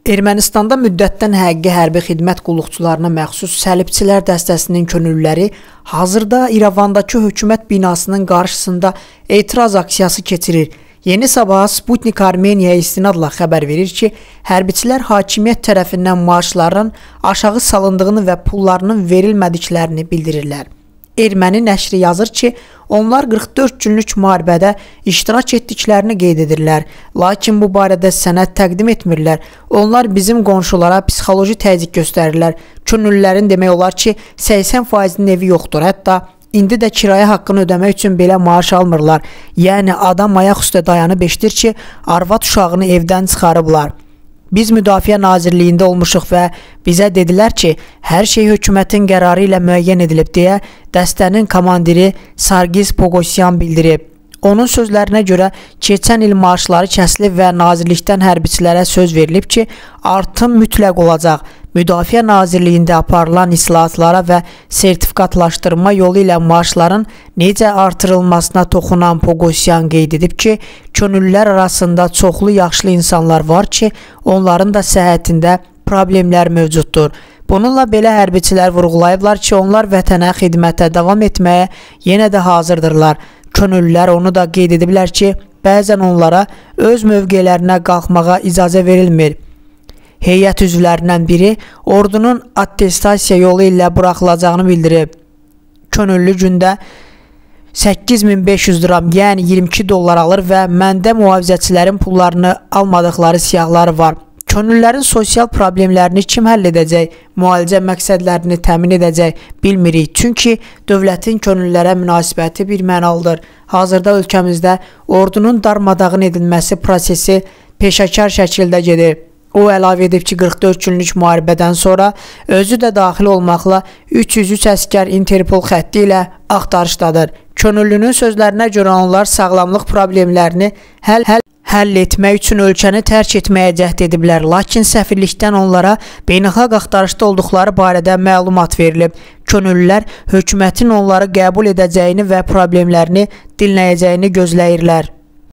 Ermənistanda müddətdən həqiqi hərbi xidmət qulluqçularına məxsus səlibçilər dəstəsinin könüllüləri hazırda İrəvandakı hökumət binasının qarşısında etiraz aksiyası keçirir. Yeni Sabah Sputnik Armeniya istinadla xəbər verir ki, hərbiçilər hakimiyyət tərəfindən maaşların aşağı salındığını və pullarının verilmədiklərini bildirirlər. Erməni nəşri yazır ki, onlar 44 günlük müharibədə iştirak etdiklərini qeyd edirlər. Lakin bu barədə sənəd təqdim etmirlər. Onlar bizim qonşulara psixoloji təzyiq göstərirlər. Könüllülərin demək olar ki, 80%-nin evi yoxdur. Hətta indi də kirayə haqqını ödəmək üçün belə maaş almırlar. Yəni adam ayaq üstə dayanıb eşidir ki, arvad uşağını evdən çıxarıblar. Biz Müdafiə Nazirliyində olmuşuq və bizə dedilər ki, hər şey hökumətin qərarı ilə müəyyən edilib deyə dəstənin komandiri Sargis Pogosyan bildirib. Onun sözlərinə görə keçən il maaşları kəsilib və nazirlikdən hərbiçilərə söz verilib ki, artım mütləq olacaq. Müdafiə Nazirliyində aparılan islahatlara və sertifikatlaşdırma yolu ilə maaşların necə artırılmasına toxunan Pogosyan qeyd edib ki, könüllülər arasında çoxlu yaşlı insanlar var ki, onların da səhhətində problemlər mövcuddur. Bununla belə hərbiçilər vurğulayıblar ki, onlar vətənə xidmətə davam etməyə yenə də hazırdırlar. Könüllülər onu da qeyd ediblər ki, bəzən onlara öz mövqelərinə qalxmağa icazə verilmir. Heyət üzvlərindən biri ordunun attestasiya yolu ilə buraxılacağını bildirib. Könüllü gündə 8500 diram, yəni 22 dollar alır və məndə mühafizəçilərin pullarını almadıqları siyahları var. Könüllülərin sosial problemlərini kim həll edəcək, müalicə məqsədlərini təmin edəcək bilmirik. Çünki dövlətin könüllülərə münasibəti bir mənalıdır. Hazırda ölkəmizdə ordunun darmadağın edilməsi prosesi peşəkar şəkildə gedir. O əlavə edib ki, 44 günlük müharibədən sonra özü də daxil olmaqla 303 əskər Interpol xətti ilə axtarışdadır. Könüllünün sözlərinə görə onlar sağlamlıq problemlərini həll etmək üçün ölkəni tərk etməyə cəhd ediblər, lakin səfirlikdən onlara beynəlxalq axtarışda olduqları barədə məlumat verilib. Könüllülər hökumətin onları qəbul edəcəyini və problemlərini dinləyəcəyini gözləyirlər.